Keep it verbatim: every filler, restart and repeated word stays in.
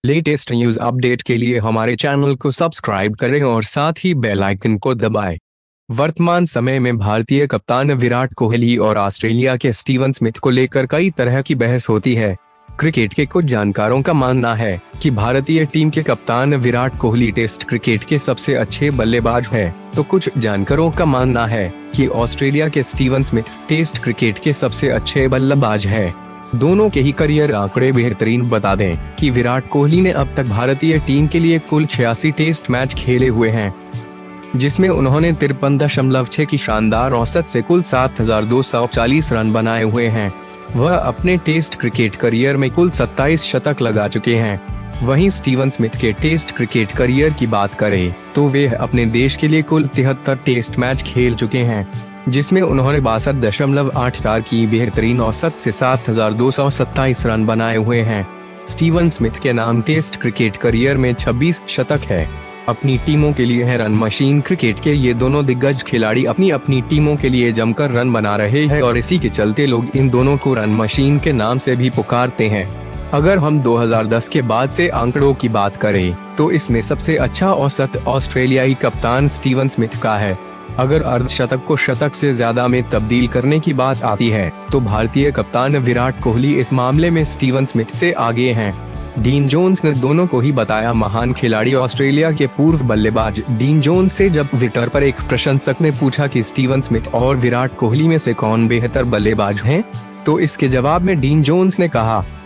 Latest news update के लिए हमारे चैनल को सब्सक्राइब करें और साथ ही बेल आइकन को दबाएं। वर्तमान समय में भारतीय कप्तान विराट कोहली और ऑस्ट्रेलिया के स्टीवन स्मिथ को लेकर कई तरह की बहस होती है। क्रिकेट के कुछ जानकारों का मानना है कि भारतीय टीम के कप्तान विराट कोहली टेस्ट क्रिकेट के सबसे अच्छे बल्लेबाज हैं, तो कुछ जानकारों का मानना है कि ऑस्ट्रेलिया के स्टीवन स्मिथ टेस्ट क्रिकेट के सबसे अच्छे बल्लेबाज हैं। दोनों के ही करियर आंकड़े बेहतरीन बता दें कि विराट कोहली ने अब तक भारतीय टीम के लिए कुल छियासी टेस्ट मैच खेले हुए हैं, जिसमें उन्होंने तिरपन दशमलव छह की शानदार औसत से कुल सात हजार दो सौ चालीस रन बनाए हुए हैं। वह अपने टेस्ट क्रिकेट करियर में कुल सत्ताईस शतक लगा चुके हैं। वहीं स्टीवन स्मिथ के टेस्ट क्रिकेट करियर की बात करें तो वे अपने देश के लिए कुल तिहत्तर टेस्ट मैच खेल चुके हैं, जिसमें उन्होंने बासठ दशमलव आठ चार की बेहतरीन औसत से सात हजार दो सौ सत्ताईस रन बनाए हुए हैं। स्टीवन स्मिथ के नाम टेस्ट क्रिकेट करियर में छब्बीस शतक है। अपनी टीमों के लिए है रन मशीन। क्रिकेट के ये दोनों दिग्गज खिलाड़ी अपनी अपनी टीमों के लिए जमकर रन बना रहे हैं और इसी के चलते लोग इन दोनों को रन मशीन के नाम से भी पुकारते हैं। अगर हम दो हज़ार दस के बाद से आंकड़ों की बात करें तो इसमें सबसे अच्छा औसत ऑस्ट्रेलियाई कप्तान स्टीवन स्मिथ का है। अगर अर्धशतक को शतक से ज्यादा में तब्दील करने की बात आती है तो भारतीय कप्तान विराट कोहली इस मामले में स्टीवन स्मिथ से आगे हैं। डीन जोन्स ने दोनों को ही बताया महान खिलाड़ी। ऑस्ट्रेलिया के पूर्व बल्लेबाज डीन जोन्स से जब ट्विटर पर एक प्रशंसक ने पूछा कि स्टीवन स्मिथ और विराट कोहली में से कौन बेहतर बल्लेबाज हैं, तो इसके जवाब में डीन जोन्स ने कहा,